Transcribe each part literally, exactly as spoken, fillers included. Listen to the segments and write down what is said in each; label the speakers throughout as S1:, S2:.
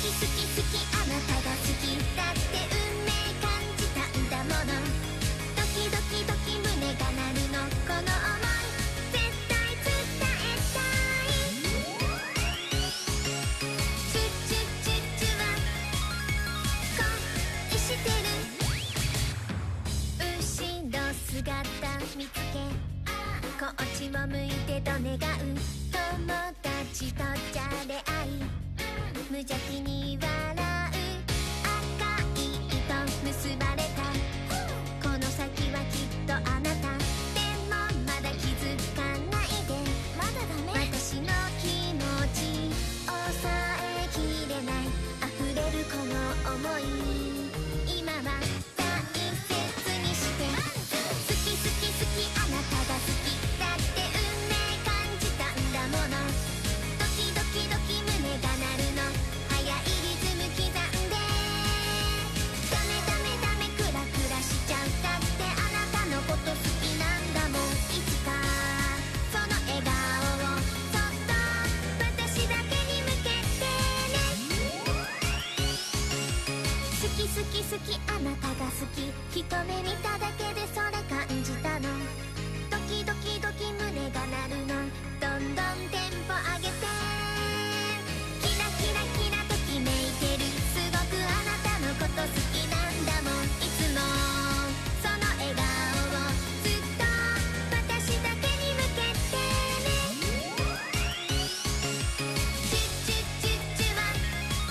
S1: き好き好きあなたが好きだって運命感じたんだもの。ドキドキドキ胸が鳴るのこの想い絶対伝えたい。チュッチュッチュッチュは恋してる。後ろ姿見つけこっちを向いてと願う。友達とじゃれ合い無邪気に笑う。赤い糸結ばれたこの先はきっとあなた。でもまだ気づかないで。まだダメ。私の気持ち抑えきれない溢れるこの想い。今は大切にして好き好き好きあなたが好きだって運命感じたんだもの。ドキドキドキ胸が鳴るの速いリズム刻んで。ダメダメダメクラクラしちゃう。だってあなたのこと好きなんだもん。いつかその笑顔をそっと私だけに向けてね。好き好き好きあなたが好き一目見ただけでそれ感じたの。ドキドキドキ胸が鳴るのどんどんテンポ上げて。キラキラキラときめいてる。すごくあなたのこと好きなんだもん。いつもその笑顔をずっと私だけに向けてね。チュッチュッチュッチュは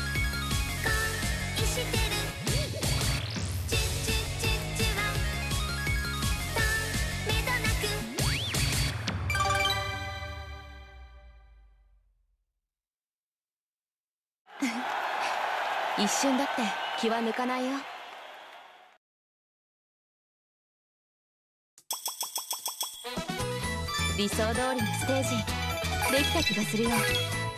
S1: 恋してる。チュッチュッチュッチュはとめどなく。
S2: 一瞬だって気は抜かないよ。理想通りのステージできた気がするよ。